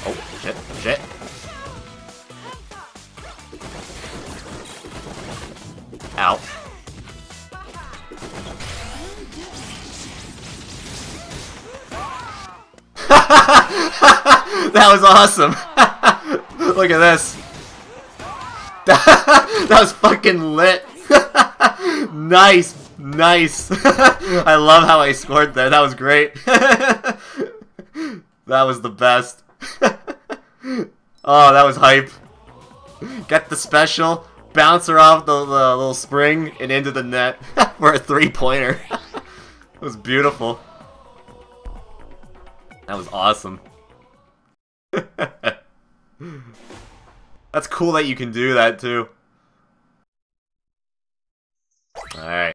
Oh, shit, shit. Ow. That was awesome. Look at this. That was fucking lit. Nice, nice. I love how I scored there. That was great. That was the best. Oh, that was hype. Get the special, bounce her off the little spring and into the net for a 3-pointer. It was beautiful. That was awesome. That's cool that you can do that too. Alright.